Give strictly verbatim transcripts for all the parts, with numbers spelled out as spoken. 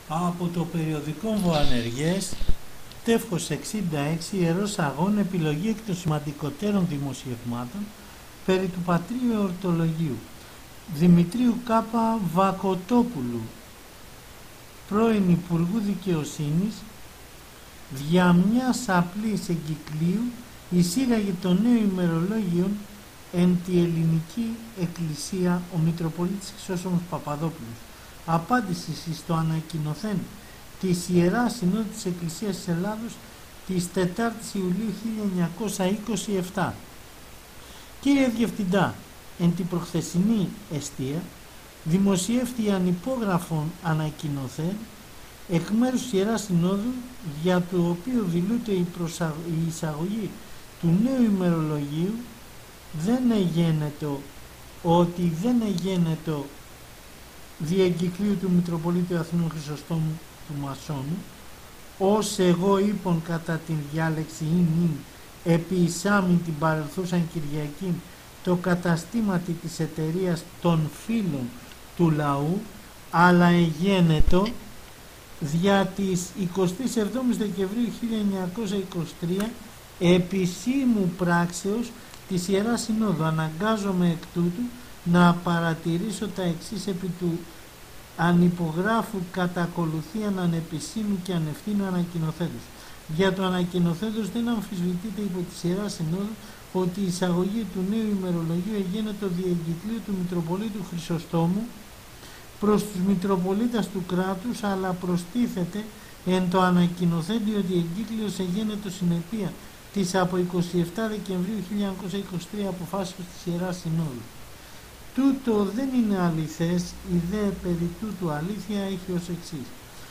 Από το περιοδικό Βοανεργές, τεύχος εξήντα έξι, Ιερός Αγών, επιλογή εκ των σημαντικότερων δημοσιευμάτων περί του πατρίου εορτολογίου. Δημητρίου Κάπα Βακοτόπουλου, πρώην Υπουργού Δικαιοσύνης, δια μιας απλής εγκυκλίου εισήγαγε το νέο ημερολόγιο εν τη ελληνική εκκλησία ο Μητροπολίτης Χρυσόστομος Παπαδόπουλος. Απάντηση στο ανακοινωθέν της Ιεράς Συνόδου της Εκκλησίας της Ελλάδος της τετάρτης Ιουλίου χίλια εννιακόσια είκοσι επτά. Κύριε Διευθυντά, εν την προχθεσινή εστία δημοσιεύτηκε ανυπόγραφον ανακοινωθέν εκ μέρους της Ιεράς Συνόδου, για το οποίο δηλούται η, προσα... η εισαγωγή του νέου ημερολογίου, δεν εγένετο ότι δεν εγένετο διεγκυκλίου του Μητροπολίτου Αθηνού Χρυσοστόμου του Μασόνου, ως εγώ είπων κατά την διάλεξη ειν ειν επί εισάμην την παρελθούσαν Κυριακήν το καταστήματι της εταιρείας των φίλων του λαού, αλλά εγένετο δια της εικοστής εβδόμης Δεκεμβρίου χίλια εννιακόσια είκοσι τρία επισήμου πράξεως της Ιεράς Συνόδου. Αναγκάζομαι εκ τούτου να παρατηρήσω τα εξής επί του ανυπογράφου κατά ακολουθίαν ανεπισήμου και ανευθύνου ανακοινωθέντος. Για το ανακοινωθέντος δεν αμφισβητείται υπό της Ιεράς Συνόδου ότι η εισαγωγή του νέου ημερολογίου εγένε το διεγκυκλίου του Μητροπολίτου Χρυσοστόμου προς τους Μητροπολίτας του κράτους, αλλά προστίθεται εν το ανακοινωθέντιο ότι εγκύκλιος εγένε το συνεπία της από εικοστή εβδόμη Δεκεμβρίου χίλια εννιακόσια είκοσι τρία αποφάσεως της Ιεράς Συνόδου. Τούτο δεν είναι αληθές, η δε περί τούτου αλήθεια έχει ως εξής.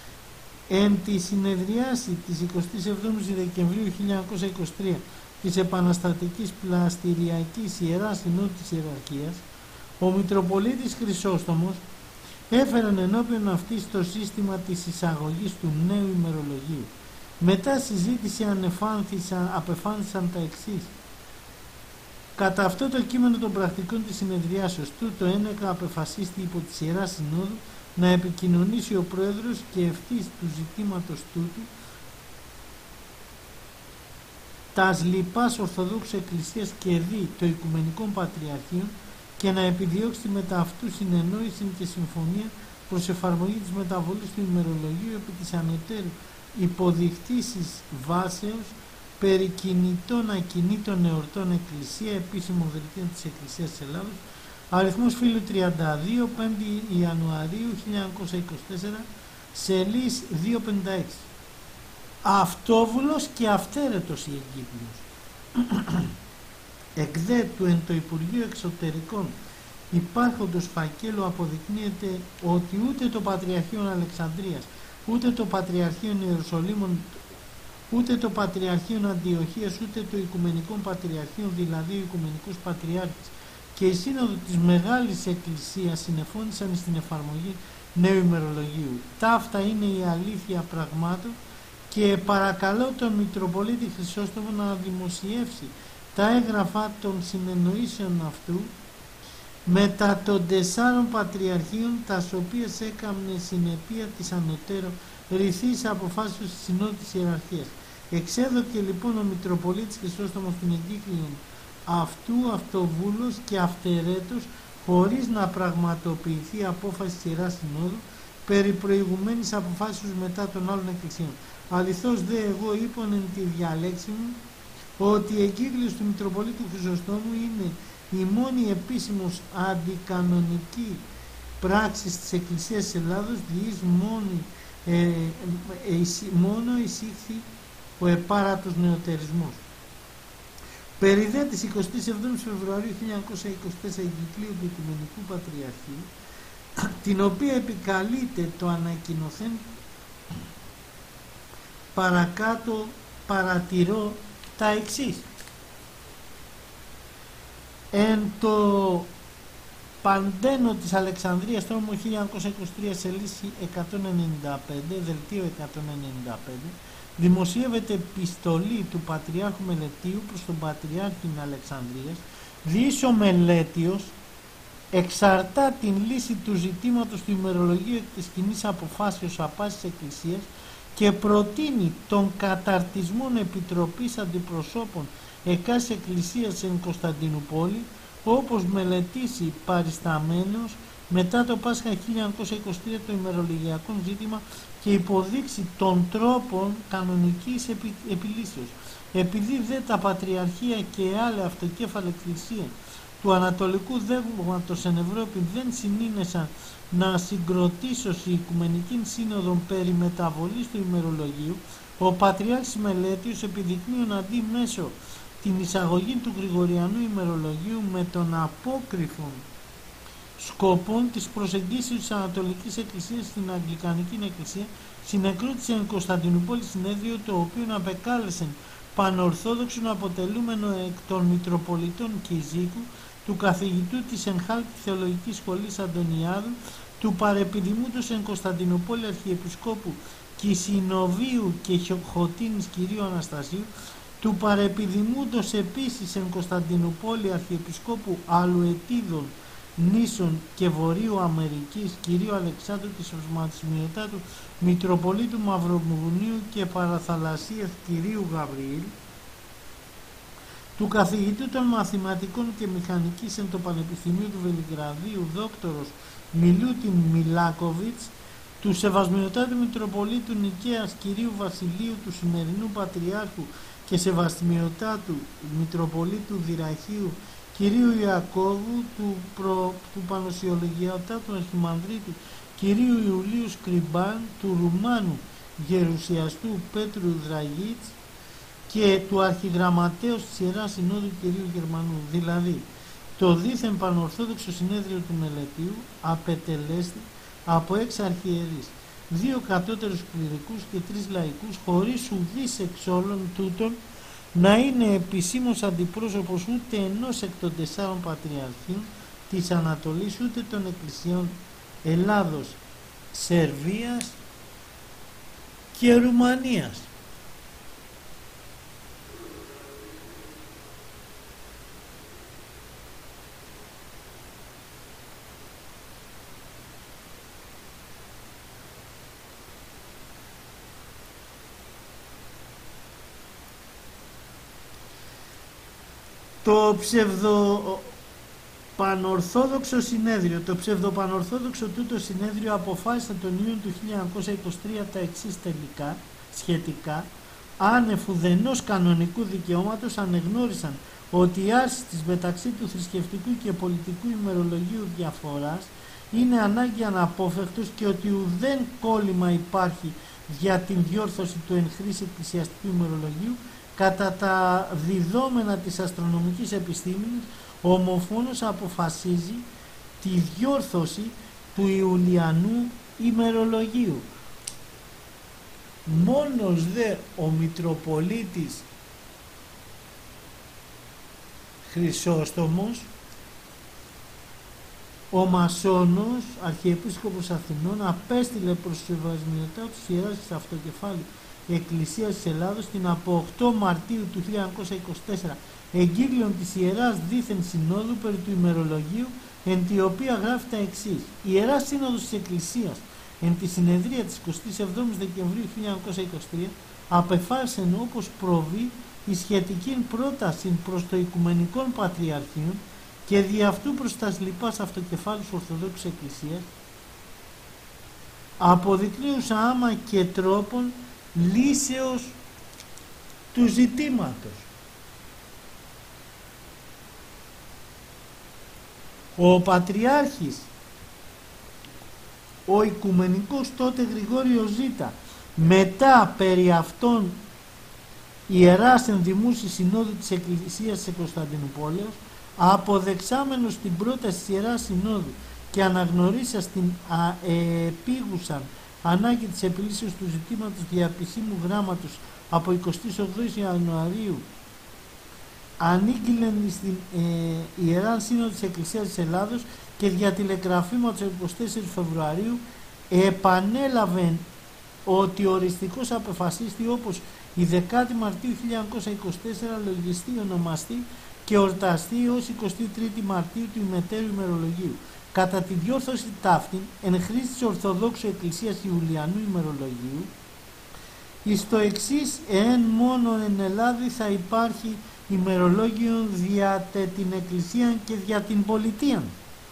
Εν τη συνεδριάση της εικοστής εβδόμης Δεκεμβρίου χίλια εννιακόσια είκοσι τρία της επαναστατικής πλαστηριακής Ιεράς Συνόδου της Ιεραρχίας, ο Μητροπολίτης Χρυσόστομος έφεραν ενώπιον αυτής το σύστημα της εισαγωγής του νέου ημερολογίου. Μετά συζήτηση απεφάνθησαν τα εξής. Κατά αυτό το κείμενο των πρακτικών της συνεδριάσεως, τούτο ένεκα απεφασίστη υπό της Ιεράς Συνόδου να επικοινωνήσει ο Πρόεδρος και ευθύς του ζητήματος τούτου τας λοιπάς Ορθοδόξου Εκκλησίας και δι το Οικουμενικών Πατριαρχείων και να επιδιώξει μετά αυτού συνεννόηση και συμφωνία προς εφαρμογή της μεταβολής του ημερολογίου επί της ανωτέρου υποδεικτήσης βάσεως περί κινητών ακινήτων εορτών Εκκλησία, επίσημο δελτίο της Εκκλησίας της Ελλάδος, αριθμός φύλλου τριάντα δύο, πέμπτη Ιανουαρίου χίλια εννιακόσια είκοσι τέσσερα, σελίς διακόσια πενήντα έξι. Αυτόβουλος και αυθαίρετος η εγκύκλιος. Εκ δε του εν το Υπουργείο Εξωτερικών υπάρχοντος φακέλου αποδεικνύεται ότι ούτε το Πατριαρχείο Αλεξανδρίας, ούτε το Πατριαρχείο Ιερουσαλήμων, ούτε το Πατριαρχείο Αντιοχίας, ούτε το Οικουμενικό Πατριαρχείο, δηλαδή ο Οικουμενικός Πατριάρχης και η Σύνοδο της Μεγάλης Εκκλησίας συνεφώνησαν στην εφαρμογή νέου ημερολογίου. Ταύτα είναι η αλήθεια πραγμάτων και παρακαλώ τον Μητροπολίτη Χρυσόστομο να δημοσιεύσει τα έγγραφα των συνεννοήσεων αυτού μετά των τεσσάρων πατριαρχείων, τας οποίες έκαμνε συνεπία της ανωτέρω ρηθής αποφάσεως της Συνόδου της Ιεραρχίας. Εξέδωκε λοιπόν ο Μητροπολίτης Χρυσόστομος την εγκύκλιον αυτού αυτοβούλος και αυτερέτως, χωρίς να πραγματοποιηθεί απόφαση της Ιεράς Συνόδου περί προηγουμένης αποφάσεως μετά των άλλων εκκλησιών. Αληθώς δε εγώ είπον εν τη διαλέξη μου ότι η εγκύκλιος του Μητροπολίτου Χρυσοστόμου είναι η μόνη επίσημος αντικανονική πράξη της Εκκλησίας της Ελλάδος, διείς μόνη, ε, ε, ε, μόνο εισήχθη ο επάρατος νεωτερισμός. Περί δε της εικοστής εβδόμης Φεβρουαρίου χίλια εννιακόσια είκοσι τέσσερα εγκυκλίου του Οικουμενικού Πατριαρχείου, την οποία επικαλείται το ανακοινωθέν παρακάτω, παρατηρώ τα εξής. Εν το Παντένο της Αλεξανδρίας, τόμο χίλια εννιακόσια είκοσι τρία, σελίση εκατόν ενενήντα πέντε, δελτίο εκατόν ενενήντα πέντε, δημοσιεύεται επιστολή του Πατριάρχου Μελετίου προς τον Πατριάρχη Αλεξανδρίας, διείς ο Μελέτιος εξαρτά την λύση του ζητήματος του ημερολογίου εκ της κοινής αποφάσεως απάσης Εκκλησίας και προτείνει τον καταρτισμό επιτροπής αντιπροσώπων εκάς Εκκλησίας εν Κωνσταντινούπολη, όπως μελετήσει παρισταμένος μετά το Πάσχα χίλια εννιακόσια είκοσι τρία το ημερολογιακό ζήτημα και υποδείξει των τρόπων κανονικής επι, επιλύσεως. Επειδή δε τα πατριαρχία και άλλα αυτοκέφαλα εκκλησία του Ανατολικού Δόγματος εν Ευρώπη δεν συνήνεσαν να συγκροτήσουν η Οικουμενική Σύνοδο περί μεταβολής του ημερολογίου, ο Πατριάρχης Μελέτιος επιδεικνύει αντί μέσω την εισαγωγή του Γρηγοριανού ημερολογίου με τον απόκριφον σκοπών της προσεγγίσεως της Ανατολικής Εκκλησίας στην Αγγλικανική Εκκλησία, συνεκρότησε εν Κωνσταντινούπολη συνέδριο, το οποίο απεκάλεσε πανορθόδοξον αποτελούμενο εκ των Μητροπολιτών Κιζίκου, του καθηγητού της Ενχάλτη Θεολογικής Σχολής Αντωνιάδου, του παρεπιδημούντος εν Κωνσταντινούπολη Αρχιεπισκόπου Κισινοβίου και Χωτίνης κυρίου Αναστασίου, του παρεπιδημούντος επίσης εν Κωνσταντινούπολη Αρχιεπισκόπου Αλουετίδων Νήσων και Βορείου Αμερικής κυρίου Αλεξάνδρου της Οσματισμιωτάτου Μητροπολίτου Μαυρομουνίου και Παραθαλασσίας κυρίου Γαβριήλ, του καθηγητού των μαθηματικών και μηχανικής εν το Πανεπιστημίο του Βελιγραδίου δόκτωρος Μιλούτιν Μιλάκοβιτς, του Σεβασμιωτάτου Μητροπολίτου Νικαίας κυρίου Βασιλείου του σημερινού Πατριάρχου και Σεβασμιωτάτου Μητροπολίτου Δυραχείου κυρίου Ιακώβου, του, προ, του Πανοσιολογιωτάτου Αρχιμανδρίτου κυρίου Ιουλίου Σκριμπάν, του Ρουμάνου Γερουσιαστού Πέτρου Δραγίτς και του Αρχιγραμματέως της Ιεράς Συνόδου κυρίου Γερμανού. Δηλαδή, το δίθεν πανορθόδοξο συνέδριο του Μελετίου απετελέστη από έξι αρχιερείς, δύο κατώτερους κληρικούς και τρεις λαϊκούς, χωρίς ουδής εξ όλων τούτων να είναι επισήμως αντιπρόσωπος ούτε ενός εκ των τεσσάρων πατριαρχείων της Ανατολής, ούτε των εκκλησιών Ελλάδος, Σερβίας και Ρουμανίας. Το ψευδοπανορθόδοξο συνέδριο, το ψευδοπανορθόδοξο τούτο συνέδριο αποφάσισε τον Ιούνιο του χίλια εννιακόσια είκοσι τρία τα εξής τελικά, σχετικά, άνευ ουδενός κανονικού δικαιώματος ανεγνώρισαν ότι η άρση της μεταξύ του θρησκευτικού και πολιτικού ημερολογίου διαφοράς είναι ανάγκη αναπόφευκτος και ότι ουδέν κόλλημα υπάρχει για την διόρθωση του εν χρήση εκκλησιαστικού ημερολογίου. Κατά τα διδόμενα της αστρονομικής επιστήμης, ομοφόνος αποφασίζει τη διόρθωση του Ιουλιανού ημερολογίου. Μόνος δε ο Μητροπολίτης Χρυσόστομος, ο Μασόνος, Αρχιεπίσκοπος Αθηνών, απέστειλε προς τους Σεβασμιωτάτους Ιεράς της Αυτοκεφάλου Εκκλησίας της Ελλάδος την από οκτώ Μαρτίου του χίλια εννιακόσια είκοσι τέσσερα εγκύκλιον της Ιεράς Δίθεν Συνόδου περί του ημερολογίου, εν τη οποία γράφει τα εξής: η Ιερά Σύνοδος της Εκκλησίας εν τη συνεδρία της εικοστής εβδόμης Δεκεμβρίου χίλια εννιακόσια είκοσι τρία απεφάσισε όπως προβεί η σχετική πρόταση προς το Οικουμενικών Πατριαρχείων και δι' αυτού προς τα λοιπάς αυτοκεφάλους Ορθοδόξης Εκκλησίας, αποδεικνύουσα άμα και τρόπον λύσεως του ζητήματος. Ο Πατριάρχης, ο Οικουμενικός τότε Γρηγόριος Ζ, μετά περί αυτών Ιεράς Ενδημούσης Συνόδου της Εκκλησίας της Κωνσταντινουπόλεως, αποδεξάμενος την πρόταση της Ιεράς Συνόδου και αναγνωρίσας την επίγουσαν ανάγκη της επιλύσεως του ζητήματος δια επισήμου γράμματος από εικοστή ογδόη Ιανουαρίου, ανήγγειλεν στην ε, Ιερά Σύνοδο της Εκκλησίας της Ελλάδος και δια τηλεγραφήματος εικοστή τέσσερις Φεβρουαρίου επανέλαβε ότι οριστικώς απεφασίστη όπως η δέκατη Μαρτίου χίλια εννιακόσια είκοσι τέσσερα λογιστή ονομαστή και εορταστεί ως εικοστή τρίτη Μαρτίου του ημετέρου ημερολογίου. Κατά τη διόρθωση ταύτην, εν χρήση της Ορθοδόξου Εκκλησίας Ιουλιανού ημερολογίου, εις το εξής εάν μόνον εν Ελλάδη θα υπάρχει ημερολόγιο δια τε την Εκκλησία και δια την πολιτεία.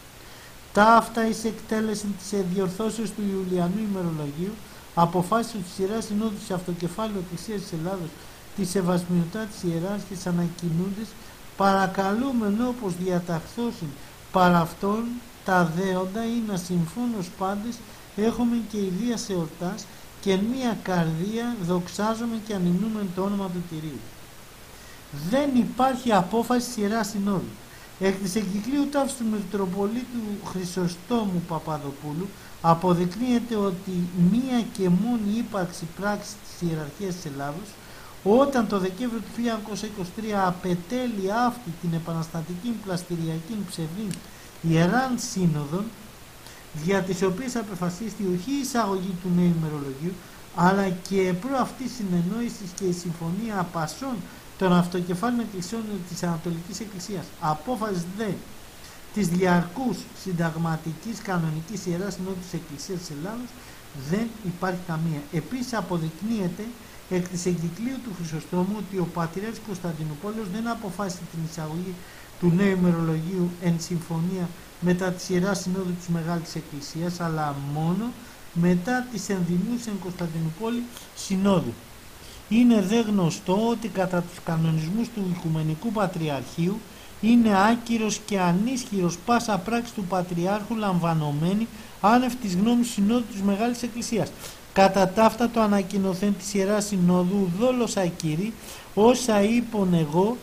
Ταύτα εις εκτέλεση της διορθώσεως του Ιουλιανού ημερολογίου, αποφάσισε της Ιεράς Συνόδου της Αυτοκεφάλου Εκκλησίας της Ελλάδος, της Σεβασμιωτά της Ιεράρχης ανακοινούντες, παρακαλούμεν όπως διαταχθώσιν παρά αυτόν τα δέοντα ή να συμφώνως πάντες έχουμε και ιδίας εορτάς και εν μία καρδία δοξάζομαι και ανυμνούμεν το όνομα του Κυρίου. Δεν υπάρχει απόφαση της Ιεράς Συνόδου. Εκ της εγκυκλίου τάφης του Μητροπολίτου Χρυσοστόμου Παπαδοπούλου αποδεικνύεται ότι μία και μόνη ύπαρξη πράξη της Ιεραρχίας της Ελλάδος, όταν το Δεκέμβριο του χίλια εννιακόσια είκοσι τρία απετέλει αυτή την επαναστατική πλαστηριακή ψευδή Ιεράν Σύνοδον, δια της οποίας απεφασίστη όχι η εισαγωγή του νέου ημερολογίου, αλλά και προ αυτής συνεννόησης και η συμφωνία απασών των αυτοκεφάλων εκκλησιών της Ανατολικής Εκκλησίας. Απόφαση δε της διαρκούς συνταγματικής κανονικής Ιεράς Συνόδου της Εκκλησίας της Ελλάδος δεν υπάρχει καμία. Επίσης αποδεικνύεται εκ της εγκυκλίου του Χρυσοστόμου ότι ο Πατριάρχης Κωνσταντινούπολεως δεν αποφάσισε την εισαγωγή του νέου ημερολογίου εν συμφωνία μετά τη Ιερά Συνόδου της Μεγάλης Εκκλησίας, αλλά μόνο μετά τις ενδημίους εν Κωνσταντινούπολη Συνόδου. Είναι δε γνωστό ότι κατά τους κανονισμούς του Οικουμενικού Πατριαρχείου είναι άκυρος και ανίσχυρος πάσα πράξη του Πατριάρχου λαμβανωμένη άνευ της γνώμης Συνόδου της Μεγάλης Εκκλησίας. Κατά ταύτα το ανακοινωθέν της Ιεράς Συνόδου δόλος ακύρη, όσα είπον εγώ,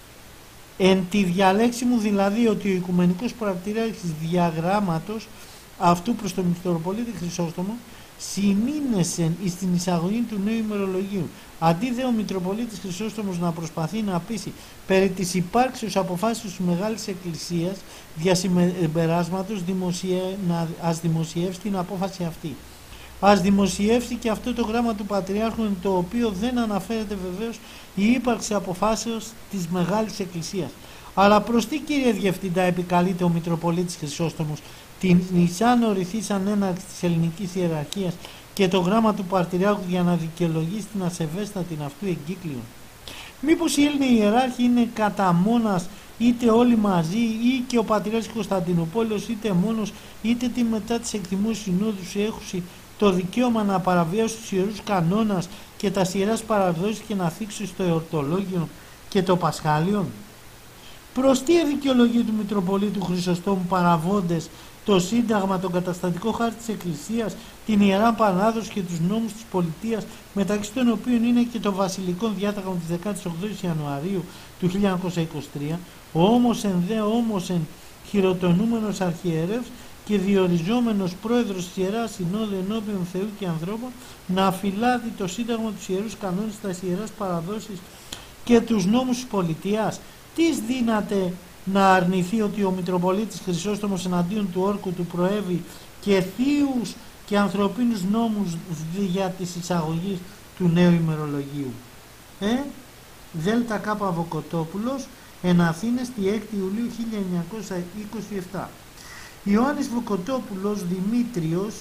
εν τη διαλέξη μου δηλαδή ότι ο Οικουμενικός Πατριάρχης διαγράμματος αυτού προς τον Μητροπολίτη Χρυσόστομο συνήνεσεν εις την εισαγωγή του νέου ημερολογίου. Αντί δε ο Μητροπολίτης Χρυσόστομος να προσπαθεί να πείσει περί της υπάρξεως αποφάσεως της Μεγάλης Εκκλησίας δια συμπεράσματος δημοσιε... να ας δημοσιεύσει την απόφαση αυτή. Ας δημοσιεύσει και αυτό το γράμμα του Πατριάρχου, εν το οποίο δεν αναφέρεται βεβαίως η ύπαρξη αποφάσεως της Μεγάλης Εκκλησίας. Αλλά προς τι, κύριε Διευθυντά, επικαλείται ο Μητροπολίτης Χρυσόστομος την εισάν ορηθήσαν έναρξη της ελληνικής ιεραρχίας και το γράμμα του Πατριάρχου για να δικαιολογήσει την ασεβέστατη αυτού εγκύκλιο? Μήπως οι Έλληνες ιεράρχοι είναι κατά μόνας, είτε όλοι μαζί, ή και ο Πατριάρχης Κωνσταντινούπολεως, είτε μόνος, είτε τη μετά της εκτιμούς συνόδους έχουση το δικαίωμα να παραβιάσουν τους ιερούς κανόνας και τα ιεράς παραδόσεις και να θίξουν στο εορτολόγιο και το Πασχάλιον? Προς τι δικαιολογεί του Μητροπολίτου Χρυσοστόμου παραβώντες το Σύνταγμα, τον καταστατικό χάρτη της Εκκλησίας, την Ιερά Παράδοση και τους νόμους της πολιτείας, μεταξύ των οποίων είναι και το βασιλικό διάταγμα της δεκάτης ογδόης Ιανουαρίου του χίλια εννιακόσια είκοσι τρία, ο όμως εν δε όμως εν χειροτονούμενος αρχιερεύς και διοριζόμενος πρόεδρος της Ιεράς Συνόδου ενώπιον Θεού και ανθρώπων, να αφιλάδει το Σύνταγμα, τους ιερούς κανόνες, τα ιεράς παραδόσεις και τους νόμους της πολιτείας? Τις δύναται να αρνηθεί ότι ο Μητροπολίτης Χρυσόστομος εναντίον του όρκου του προέβη και θείους και ανθρωπίνους νόμους για της εισαγωγής του νέου ημερολογίου? Ε, Δέλτα Κάπα Βοκοτόπουλος, εν Αθήνες, τη έκτη Ιουλίου χίλια εννιακόσια είκοσι επτά. Ιωάννης Βοκοτόπουλος Δημήτριος,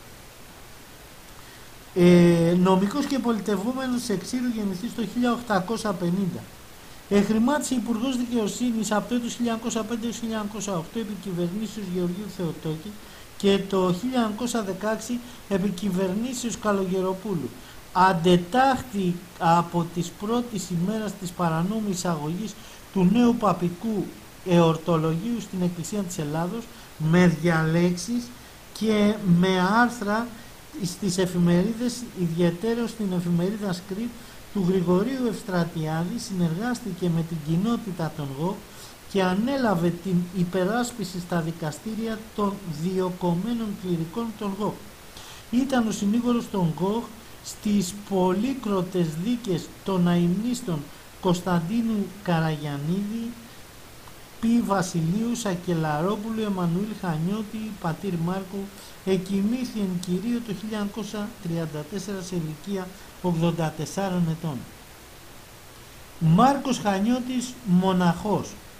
ε, νομικός και πολιτευόμενος εξ Ήρου, γεννηθής το χίλια οκτακόσια πενήντα. Εχρημάτισε υπουργός δικαιοσύνης από το έτος χίλια εννιακόσια πέντε έως χίλια εννιακόσια οκτώ επί κυβερνήσεως Γεωργίου Θεοτόκη και το χίλια εννιακόσια δεκαέξι επί κυβερνήσεως Καλογεροπούλου. Αντετάχθη από τις πρώτες ημέρας της παρανόμου εισαγωγής του νέου παπικού εορτολογίου στην Εκκλησία της Ελλάδος με διαλέξεις και με άρθρα στις εφημερίδες, ιδιαίτερα στην εφημερίδα Σκρίπ του Γρηγορίου Ευστρατιάδη, συνεργάστηκε με την κοινότητα των ΓΟΚ και ανέλαβε την υπεράσπιση στα δικαστήρια των διοκομμένων κληρικών των ΓΟΚ. Ήταν ο συνήγορος των ΓΟΚ στις πολύκροτες δίκες των αημνίστων Κωνσταντίνου Καραγιαννίδη, Π. Βασιλείου, Σακελαρόπουλου, Εμμανουήλ Χανιώτη, Πατήρ Μάρκου, εκοιμήθη εν κυρίω το χίλια εννιακόσια τριάντα τέσσερα σε ηλικία ογδόντα τεσσάρων ετών. Μάρκος Χανιώτης, μοναχός,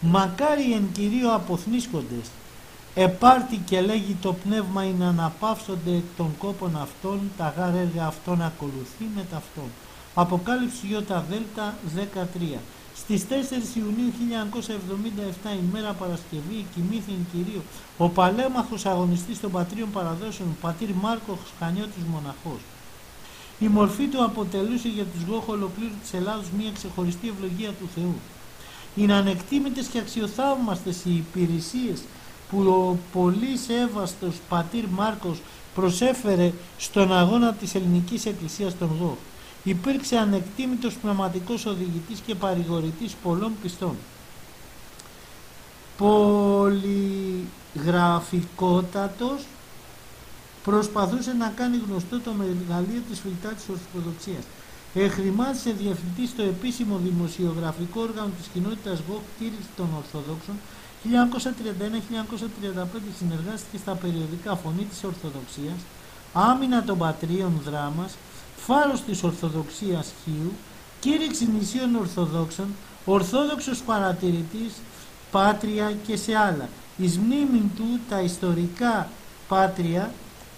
Μακάρι εν Κυρίω αποθνίσκοντες, επάρτη και λέγει το πνεύμα είναι αναπαύσονται εκ των κόπων αυτών, τα γάρ έργα αυτών ακολουθεί με ταυτόν. Αποκάλυψη Ι Δέλτα δεκατρία. Στις τέσσερις Ιουνίου χίλια εννιακόσια εβδομήντα επτά, ημέρα Παρασκευή, κοιμήθη εν Κυρίω ο παλέμαχος αγωνιστής των πατρίων παραδόσεων, πατήρ Μάρκος Χανιώτης μοναχός. Η μορφή του αποτελούσε για τους γόχο ολοκλήρου της Ελλάδος μια ξεχωριστή ευλογία του Θεού. Είναι ανεκτήμητες και αξιοθαύμαστες οι υπηρεσίες που ο πολύ σέβαστος πατήρ Μάρκος προσέφερε στον αγώνα της ελληνικής εκκλησίας των Γόχ. Υπήρξε ανεκτήμητος πνευματικός οδηγητής και παρηγορητής πολλών πιστών. Πολυγραφικότατος, προσπαθούσε να κάνει γνωστό το μεγαλείο της φυλτά της Ορθοδοξίας. Εχρημάτισε διευθυντή στο επίσημο δημοσιογραφικό όργανο της κοινότητας Γόχ Κήρυξη των Ορθοδόξων. χίλια εννιακόσια τριάντα ένα με χίλια εννιακόσια τριάντα πέντε συνεργάστηκε στα περιοδικά Φωνή της Ορθοδοξίας, Άμυνα των Πατρίων Δράμας, Φάρος της Ορθοδοξίας Χίου, Κήρυξη νησίων Ορθοδόξων, Ορθόδοξος Παρατηρητής, Πάτρια και σε άλλα. Εις μνήμην του τα ιστορικά Πάτρια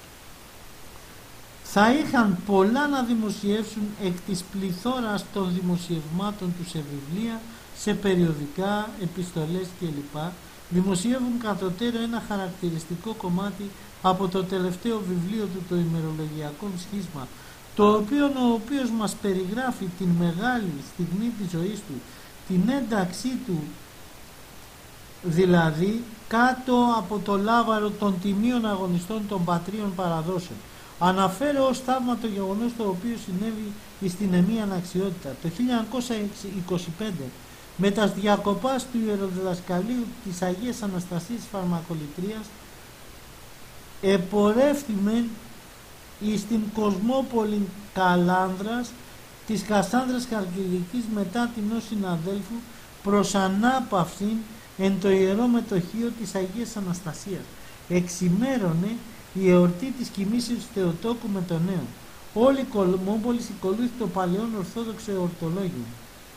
θα είχαν πολλά να δημοσιεύσουν εκ της πληθώρας των δημοσιευμάτων του σε βιβλία, σε περιοδικά, επιστολές κλπ. Δημοσιεύουν κατωτέρω ένα χαρακτηριστικό κομμάτι από το τελευταίο βιβλίο του, το ημερολογιακό σχίσμα, το οποίο ο οποίος μας περιγράφει την μεγάλη στιγμή της ζωής του, την ένταξή του δηλαδή κάτω από το λάβαρο των τιμίων αγωνιστών των πατρίων παραδόσεων. Αναφέρω ως θαύμα το γεγονός το οποίο συνέβη στην εμή αναξιότητα. Το χίλια εννιακόσια είκοσι πέντε με τας διακοπάς του ιεροδιδασκαλίου της Αγίας Αναστασίας Φαρμακολητρίας επορεύθημεν εις την Κοσμόπολη Καλάνδρας της Κασάνδρας Χαλκιδικής μετά την ως συναδέλφου προς ανάπαυσιν εν το ιερό μετοχείο της Αγίας Αναστασίας. Εξημέρωνε η εορτή της κοιμήσεως του Θεοτόκου με τον νέο. Όλη η Κοσμόπολη ακολούθησε το παλαιόν Ορθόδοξο εορτολόγιο.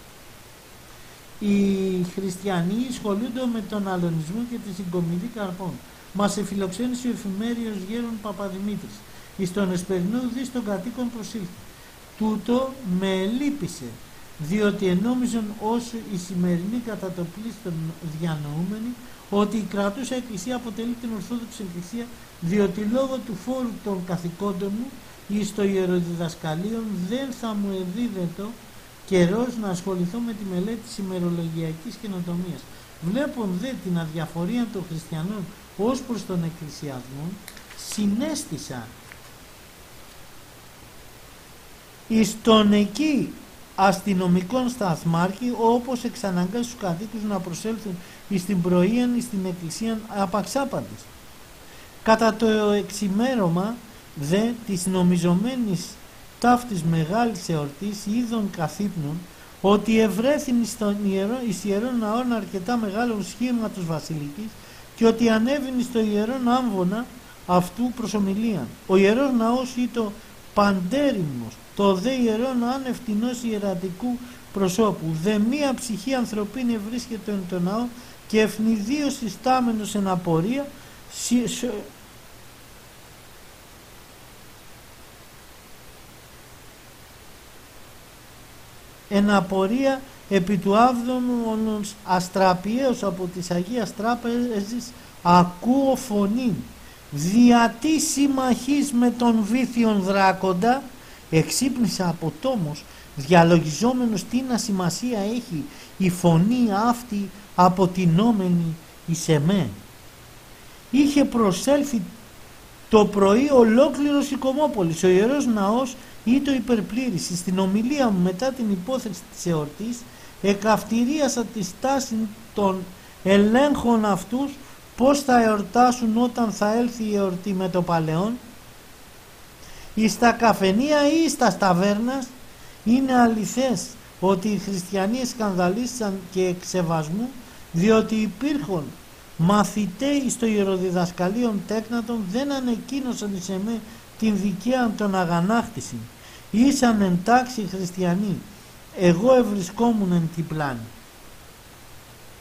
Οι χριστιανοί σχολούνται με τον αλωνισμό και τη συγκομιδή καρπών. Μας εφιλοξένησε ο εφημέριος γέρον Παπαδημήτρης. Εις τον εσπερινό δις των κατοίκων προσήλθε. Τούτο με ελείπησε, διότι ενόμιζον όσο η σημερινή κατά το πλήστον διανοούμενη ότι η κρατούσα εκκλησία αποτελεί την Ορθόδοξη Εκκλησία, διότι λόγω του φόρου των καθηκόντων μου εις το ιεροδιδασκαλείο δεν θα μου εδίδετο καιρός να ασχοληθώ με τη μελέτη της ημερολογιακής καινοτομίας. Βλέπουν δε την αδιαφορία των χριστιανών ως προς τον εκκλησιασμό, συνέστησα εις τον εκεί αστυνομικών σταθμάρχη, όπως εξαναγκάζει τους κατοίκους να προσέλθουν εις την πρωίαν εις την εκκλησία απαξάπαντες. Κατά το εξημέρωμα δε της νομιζομένης ταύτης μεγάλης εορτής είδων καθύπνων ότι ευρέθην στον ιερό, εις ιερόν ναόν αρκετά μεγάλων σχήματος βασιλικής και ότι ανέβην στο ιερόν άμβονα αυτού προς ομιλίαν. Ο ιερός ναός ήτο παντέρημος, το δε ιερόν άνευ τινός ιερατικού προσώπου, δε μία ψυχή ανθρωπίνη βρίσκεται εν το ναό και ευνηδίως συστάμενος εν απορία εν απορία επί του άβδομος αστραπιαίος από της Αγίας Τράπεζης ακούω φωνήν, δια τι συμμαχής με τον βήθιον δράκοντα. Εξύπνησα από τόμος, διαλογιζόμενος τι να σημασία έχει η φωνή αυτή αποτινόμενη εις εμέ. Είχε προσέλθει το πρωί ολόκληρος η Κομόπολης. Ο Ιερός Ναός ήτο υπερπλήρηση. Στην ομιλία μου μετά την υπόθεση της εορτής εκαυτηρίασα τη στάση των ελέγχων αυτούς, πώς θα εορτάσουν όταν θα έλθει η εορτή με το παλαιόν. Εις τα καφενεία ή στα ταβέρνας είναι αληθές ότι οι χριστιανοί σκανδαλίσαν και εξεβασμού, διότι υπήρχον μαθηταίοι στο ιεροδιδασκαλίον τέκνατον δεν ανεκοίνωσαν εις εμέ την δικαίαν των αγανάκτησιν. Ήσαν εν τάξη χριστιανοί, εγώ ευρισκόμουν εν την πλάνη.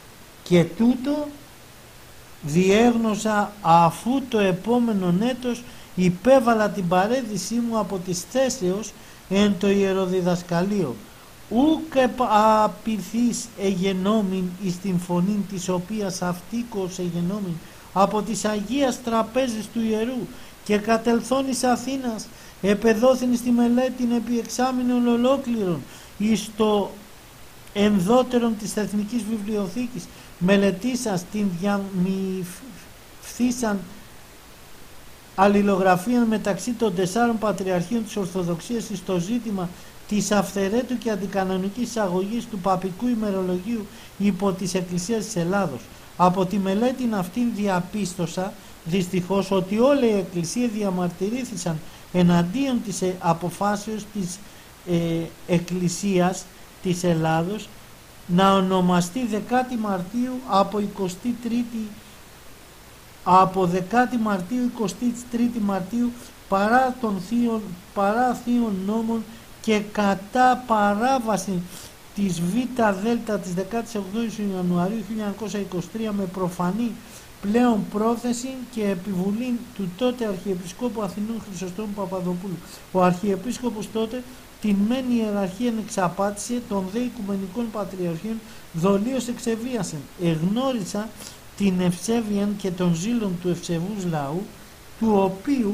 και τούτο διέγνωσα αφού το επόμενο έτος υπέβαλα την παρέδησή μου από της θέσεως εν το ιεροδιδασκαλείο. Ούκ απειθείς εγενόμην εις την φωνήν της οποίας αυτοίκως εγενόμην από της Αγίας Τραπέζης του Ιερού και κατελθών εις Αθήνας επεδόθην στη μελέτην επί εξάμηνων ολόκληρων εις το ενδότερον της Εθνικής Βιβλιοθήκης μελετήσας την διαμυφθήσαν αλληλογραφία μεταξύ των τεσσάρων πατριαρχείων της Ορθοδοξίας στο ζήτημα της αυθαιρέτου και αντικανονικής εισαγωγής του παπικού ημερολογίου υπό της Εκκλησίας της Ελλάδος. Από τη μελέτη αυτήν διαπίστωσα δυστυχώς ότι όλη η Εκκλησία διαμαρτυρήθησαν εναντίον της αποφάσεως της ε, Εκκλησίας της Ελλάδος να ονομαστεί δεκάτη Μαρτίου από εικοστή τρίτη από δεκάτη Μαρτίου εικοστή τρίτη Μαρτίου παρά των θείων, παρά θείων νόμων και κατά παράβαση της Β Δέλτα της δεκάτης ογδόης Ιανουαρίου χίλια εννιακόσια είκοσι τρία με προφανή πλέον πρόθεση και επιβουλή του τότε Αρχιεπισκόπου Αθηνών Χρυσοστόμου Παπαδοπούλου. Ο Αρχιεπίσκοπος τότε την μεν ιεραρχία εξαπάτησε, των δε οικουμενικών πατριαρχείων δολίως εξεβίασεν. Εγνώρισα την ευσέβεια και των ζήλων του ευσεβούς λαού, του οποίου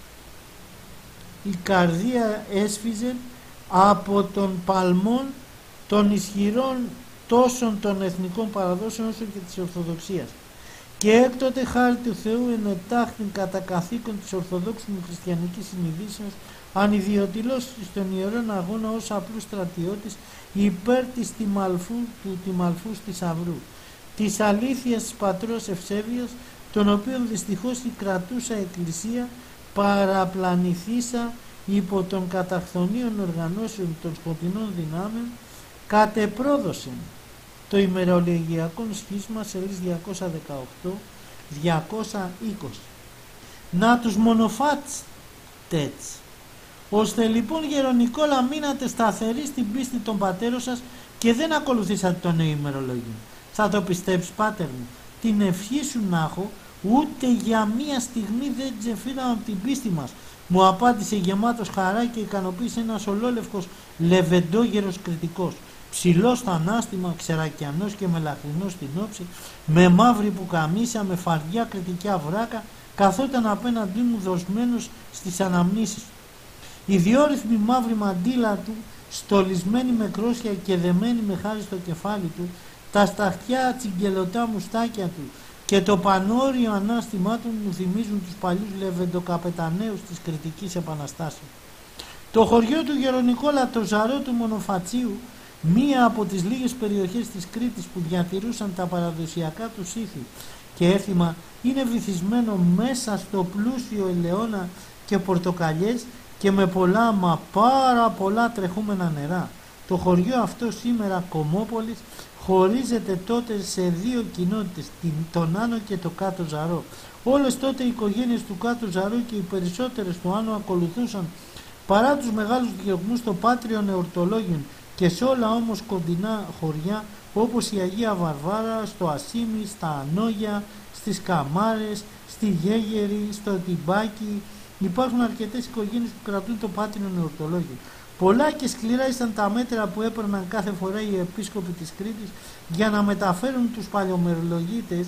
η καρδία έσφιζε από τον παλμόν των ισχυρών τόσων των εθνικών παραδόσεων όσο και της Ορθοδοξίας. Και έκτοτε χάρη του Θεού ενετάχθην κατά καθήκον της Ορθοδόξου Χριστιανικής Συνειδήσεως ανιδιοτελώς στον ιερόν αγώνα ως απλούς στρατιώτης υπέρ της τιμαλφού, του τιμαλφούς θησαυρού, της αλήθειας της πατρός ευσέβειας, τον οποίον δυστυχώς η κρατούσα Εκκλησία παραπλανηθήσα υπό των καταχθονίων οργανώσεων των σκοτεινών δυνάμεων, κατεπρόδωσε το ημερολογιακό σχίσμα σελίδες διακόσια δεκαοκτώ με διακόσια είκοσι. Να τους μονοφάτστετς, ώστε λοιπόν Γερονικόλα μείνατε σταθεροί στην πίστη των πατέρων σας και δεν ακολουθήσατε το νέο ημερολόγιο. Θα το πιστέψεις, πάτερ μου, την ευχή σου να έχω, ούτε για μία στιγμή δεν ξεφύγαμε από την πίστη μας, μου απάντησε γεμάτος χαρά και ικανοποίησε ένας ολόλευκος λεβεντόγερος κριτικός, ψηλός στα ανάστημα, ξερακιανός και μελαχρινός στην όψη, με μαύρη πουκαμίσια, με φαρδιά κριτικιά βράκα, καθόταν απέναντί μου δοσμένος στις αναμνήσεις του. Η διόρυθμη μαύρη μαντήλα του, στολισμένη με κρόσια και δεμένη με χάρη στο κεφάλι του, τα σταχτιά τσιγκελωτά μουστάκια του και το πανόριο ανάστημά του μου θυμίζουν τους παλιούς λεβεντοκαπεταναίους της Κρητικής Επαναστάσεως. Το χωριό του Γερονικόλα, το Ζαρό του Μονοφατσίου, μία από τις λίγες περιοχές της Κρήτης που διατηρούσαν τα παραδοσιακά του ήθη και έθιμα, είναι βυθισμένο μέσα στο πλούσιο ελαιόνα και πορτοκαλιές και με πολλά μα πάρα πολλά τρεχούμενα νερά. Το χωριό αυτό σήμερα, Κομόπολης, χωρίζεται τότε σε δύο κοινότητες, τον Άνω και το Κάτω Ζαρό. Όλες τότε οι οικογένειες του Κάτω Ζαρό και οι περισσότερες του Άνω ακολουθούσαν παρά τους μεγάλους διωγμούς το πάτριον εορτολόγιον και σε όλα όμως κοντινά χωριά όπως η Αγία Βαρβάρα, στο Ασίμι, στα Ανόγια, στις Καμάρες, στη Γέγερη, στο Τιμπάκι, υπάρχουν αρκετές οικογένειες που κρατούν το πάτριον εορτολόγιο. Πολλά και σκληρά ήταν τα μέτρα που έπαιρναν κάθε φορά οι επίσκοποι της Κρήτης για να μεταφέρουν τους παλαιομερολογίτες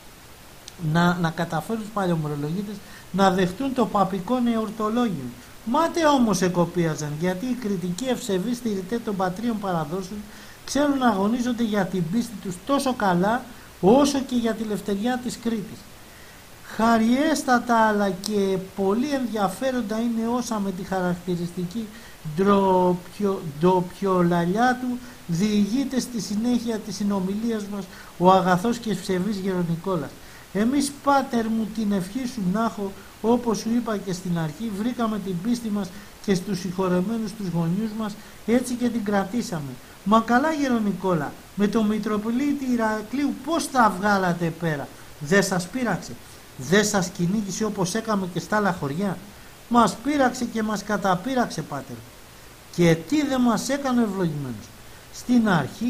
να, να καταφέρουν τους παλαιομερολογίτες να δεχτούν το παπικό εορτολόγιο. Μάτε όμως εκοπίαζαν, γιατί οι κριτικοί ευσεβείς στηρητές των πατρίων παραδόσεων ξέρουν να αγωνίζονται για την πίστη τους τόσο καλά όσο και για τη λευτεριά της Κρήτης. Χαριέστατα αλλά και πολύ ενδιαφέροντα είναι όσα με τη χαρακτηριστική ντροπιο, ντοπιολαλιά του διηγείται στη συνέχεια της συνομιλίας μας ο αγαθός και ευσεβής Γερονικόλας. Εμείς, πάτερ μου, την ευχή σου να έχω, όπως σου είπα και στην αρχή, βρήκαμε την πίστη μας και στους συγχωρεμένους τους γονιούς μας, έτσι και την κρατήσαμε. Μα καλά, Γερονικόλα, με τον Μητροπολίτη Ηρακλείου πώς τα βγάλατε πέρα? Δεν σας πείραξε? Δεν σας κυνήγησε όπως έκαμε και στα άλλα χωριά? Μας πείραξε και μας καταπείραξε, πάτερ. Και τι δεν μας έκανε ευλογημένος? Στην αρχή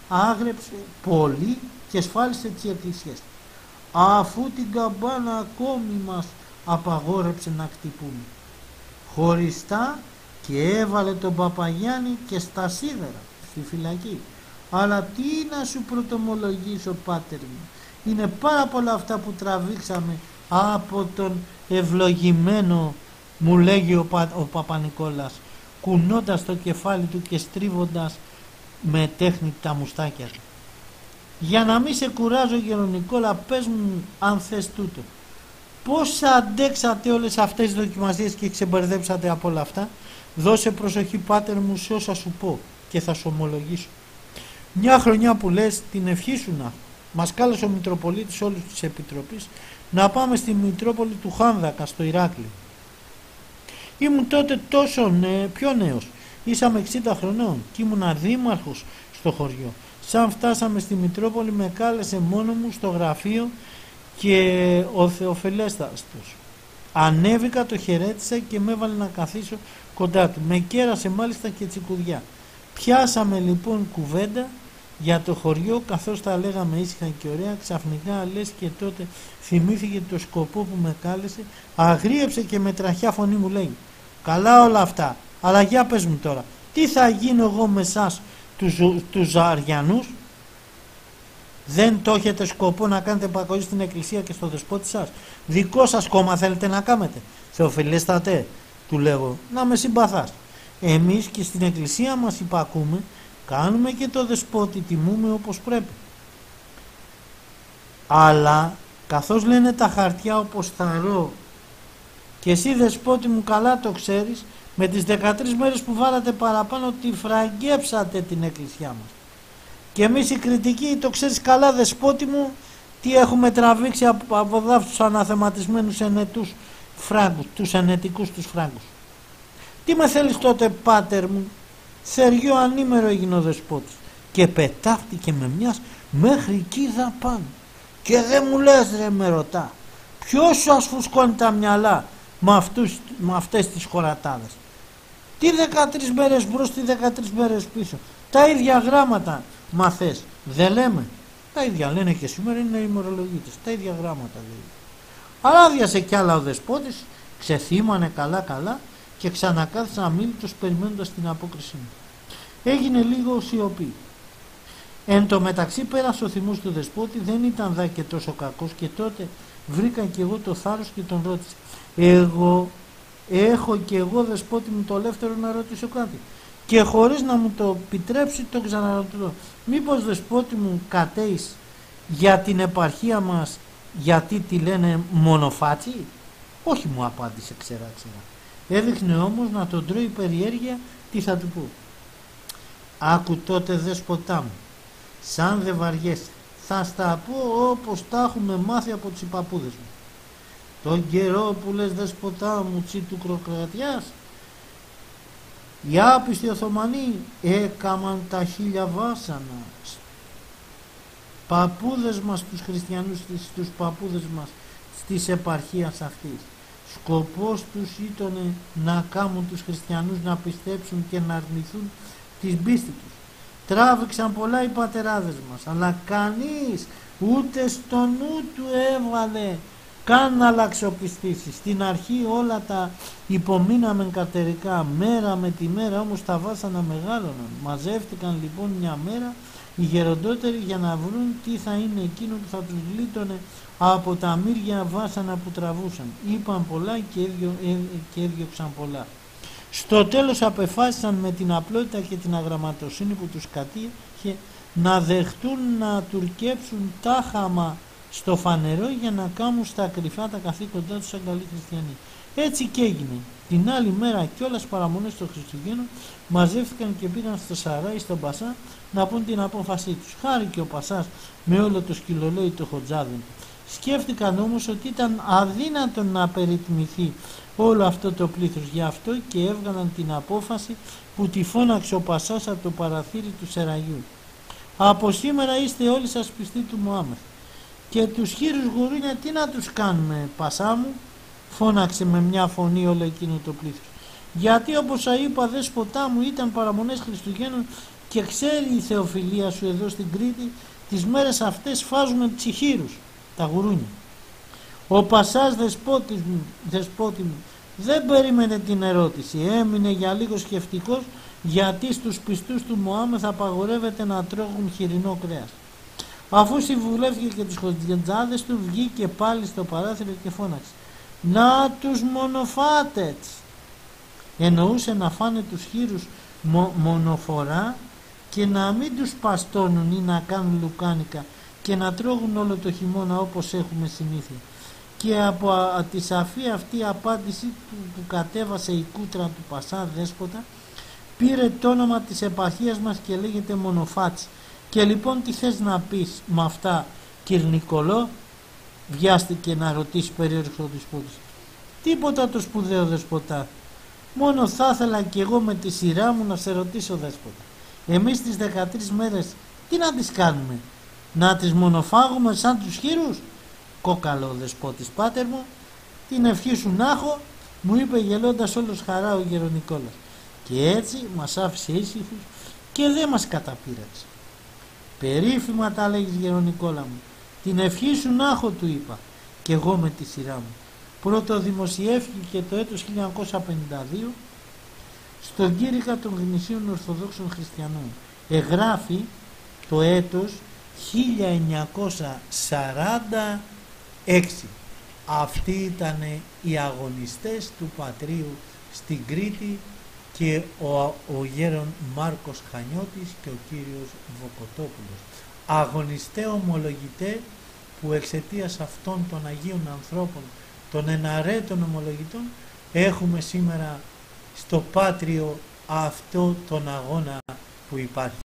άγρεψε πολύ και σφάλισε τις εκκλησίες, αφού την καμπάνα ακόμη μας απαγόρεψε να χτυπούμε χωριστά, και έβαλε τον Παπαγιάννη και στα σίδερα στη φυλακή. Αλλά τι να σου πρωτομολογήσω, πάτερ μου, είναι πάρα πολλά αυτά που τραβήξαμε από τον ευλογημένο, μου λέγει ο, Πα, ο Παπα-Νικόλας, κουνώντας το κεφάλι του και στρίβοντας με τέχνη τα μουστάκια του. Για να μην σε κουράζω, Γερονικόλα, πες μου αν θες τούτο, πώς αντέξατε όλες αυτές τις δοκιμασίες και ξεμπερδέψατε από όλα αυτά? Δώσε προσοχή, πάτερ μου, σε όσα σου πω και θα σου ομολογήσω. Μια χρονιά που λες, την ευχή σου να μας κάλεσε ο Μητροπολίτης όλους της Επιτροπής να πάμε στη Μητρόπολη του Χάνδακα στο Ηράκλειο. Ήμουν τότε τόσο νε, πιο νέος, ήσαμε εξήντα χρονών και ήμουνα δήμαρχος στο χωριό. Σαν φτάσαμε στη Μητρόπολη με κάλεσε μόνο μου στο γραφείο και ο Θεοφελέσταστος. Ανέβηκα, το χαιρέτησα και με έβαλε να καθίσω κοντά του. Με κέρασε μάλιστα και τσικουδιά. Πιάσαμε λοιπόν κουβέντα για το χωριό, καθώς τα λέγαμε ήσυχα και ωραία. Ξαφνικά, λες και τότε θυμήθηκε το σκοπό που με κάλεσε, αγρίεψε και με τραχιά φωνή μου λέει: καλά όλα αυτά, αλλά για πες μου τώρα, τι θα γίνω εγώ με εσάς τους, τους Ζαριανούς? Δεν το έχετε σκοπό να κάνετε επακοή στην εκκλησία και στο δεσπότη σας? Δικό σας κόμμα θέλετε να κάνετε? Θεοφιλέστατε, του λέγω, να με συμπαθάς. Εμείς και στην εκκλησία μας υπακούμε, κάνουμε και το δεσπότη, τιμούμε όπως πρέπει. Αλλά καθώς λένε τα χαρτιά όπως θαρώ, και εσύ δεσπότη μου καλά το ξέρεις, με τις δεκατρείς μέρες που βάλατε παραπάνω τη φραγκέψατε την εκκλησιά μας. Και εμείς οι κριτικοί, το ξέρεις καλά δεσπότη μου, τι έχουμε τραβήξει από, από δάφτους αναθεματισμένους ενετούς φράγκους, τους ενετικούς τους φράγκους. Τι με θέλεις τότε, πάτερ μου? Θεριό ανήμερο έγινε ο δεσπότης και πετάχτηκε με μιας μέχρι κίδα πάνω. Και δεν μου λες, ρε, με ρωτά, ποιος σας φουσκώνει τα μυαλά με, αυτούς, με αυτές τις χωρατάδες? Τι δεκατρείς μέρες μπρος, τι δεκατρείς μέρες πίσω, τα ίδια γράμματα μαθές, δεν λέμε? Τα ίδια λένε και σήμερα, είναι οι ημερολογίτες, τα ίδια γράμματα λέει. Αλλά άδειασε κι άλλα ο δεσπότης, ξεθύμανε καλά καλά και ξανακάθισαν αμίλητος περιμένοντας την απόκριση μου. Έγινε λίγο σιωπή. Εν τω μεταξύ πέρασε ο θυμός του δεσπότη, δεν ήταν δά και τόσο κακός, και τότε βρήκα και εγώ το θάρρος και τον ρώτησα: εγώ έχω και εγώ, δεσπότη μου, το ελεύθερο να ρωτήσω κάτι? Και χωρίς να μου το επιτρέψει το ξαναρωτώ: μήπως, δεσπότη μου, κατέεις για την επαρχία μας γιατί τη λένε μονοφάτσι? Όχι, μου απάντησε ξέρα ξέρα. Έδειχνε όμως να τον τρώει περιέργεια τι θα του πω. Άκου τότε, δεσποτά μου, σαν δεν βαριέσαι, θα στα πω όπως τα έχουμε μάθει από τους υπαπούδες μου. Τον καιρό που λες, δεσποτά μου, τσι του κροκρατιάς, οι άπιστοι Οθωμανοί έκαμαν τα χίλια βάσανα. Παππούδες μας, τους χριστιανούς, τους παππούδες μας της επαρχίας αυτής. Σκοπός τους ήταν να κάνουν τους χριστιανούς να πιστέψουν και να αρνηθούν την πίστη τους. Τράβηξαν πολλά οι πατεράδες μας, αλλά κανείς ούτε στο νου του έβαλε καν να αλλαξοπιστήσει. Στην αρχή όλα τα υπομείναμε κατερικά, μέρα με τη μέρα όμως τα βάσανα μεγάλωναν. Μαζεύτηκαν λοιπόν μια μέρα οι γεροντότεροι για να βρουν τι θα είναι εκείνο που θα τους γλίτωνε από τα μύρια βάσανα που τραβούσαν. Είπαν πολλά και, έδιο, ε, και έδιωξαν πολλά. Στο τέλος απεφάσισαν με την απλότητα και την αγραμματοσύνη που τους κατήχε να δεχτούν να τουρκέψουν τάχαμα στο φανερό για να κάνουν στα κρυφά τα καθήκοντά τους σαν καλοί χριστιανοί. Έτσι και έγινε. Την άλλη μέρα και όλες τις παραμονές των Χριστουγέννων μαζεύτηκαν και πήγαν στο Σαράι, στον Πασά, να πούν την απόφασή τους. Χάρη και ο Πασάς με όλο το σκυλολόι το χοντζάδιν. Σκέφτηκαν όμως ότι ήταν αδύνατο να περιτμηθεί όλο αυτό το πλήθος. Γι' αυτό και έβγαλαν την απόφαση που τη φώναξε ο Πασάς από το παραθύρι του Σεραγιού. Από σήμερα είστε όλοι σας πιστοί του Μωάμεθ. Και τους χείρους γουρούνια τι να τους κάνουμε, Πασά μου? Φώναξε με μια φωνή όλο εκείνο το πλήθος. Γιατί όπως σας είπα, δέσποτά μου, ήταν παραμονές Χριστουγέννων και ξέρει η θεοφιλία σου εδώ στην Κρήτη, τις μέρες αυτές φάζουμε τσιχύρους, τα γουρούνια. Ο Πασάς δεσπότης μου, δεσπότη μου, δεν περίμενε την ερώτηση, έμεινε για λίγο σκεφτικός, γιατί στους πιστούς του Μωάμεθ απαγορεύεται να τρώγουν χοιρινό κρέας. Αφού συμβουλεύτηκε και τους χοντζάδες του, βγήκε πάλι στο παράθυρο και φώναξε, «Να τους μονοφάτετς!» Εννοούσε να φάνε τους χοίρους μο, μονοφορά και να μην τους παστώνουν ή να κάνουν λουκάνικα και να τρώγουν όλο το χειμώνα όπως έχουμε συνήθεια. Και από α, τη σαφή αυτή απάντηση που, που κατέβασε η κούτρα του Πασά δέσποτα, πήρε το όνομα της επαρχίας μας και λέγεται Μονοφάτς. Και λοιπόν τι θες να πεις με αυτά, κυρ Νικολό? Βιάστηκε να ρωτήσει περίεργο ο δεσπότης. Τίποτα το σπουδαίο, δεσποτά. Μόνο θα ήθελα κι εγώ με τη σειρά μου να σε ρωτήσω, δέσποτα. Εμείς τις δεκατρείς μέρες τι να τις κάνουμε? Να τις μονοφάγουμε σαν τους χείρους? Κόκαλο ο δεσπότης, πάτερ μου, την ευχή σου να έχω, μου είπε γελώντας όλος χαρά ο Γερονικόλας. Και έτσι μας άφησε ήσυχους και δεν μας καταπείραξε. Περίφημα τα λέγεις, Γερονικόλα μου, την ευχή σου να έχω, του είπα, και εγώ με τη σειρά μου. Πρωτοδημοσιεύθηκε το έτος χίλια εννιακόσια πενήντα δύο στον κήρυκα των γνησίων Ορθοδόξων Χριστιανών. Εγγράφει το έτος χίλια εννιακόσια σαράντα έξι. Αυτοί ήταν οι αγωνιστές του Πατρίου στην Κρήτη και ο, ο γέρον Μάρκος Χανιώτης και ο κύριος Βοκοτόπουλος. Αγωνιστέ ομολογητέ που εξαιτίας αυτών των Αγίων ανθρώπων, των εναρέτων ομολογητών, έχουμε σήμερα στο Πάτριο αυτό τον αγώνα που υπάρχει.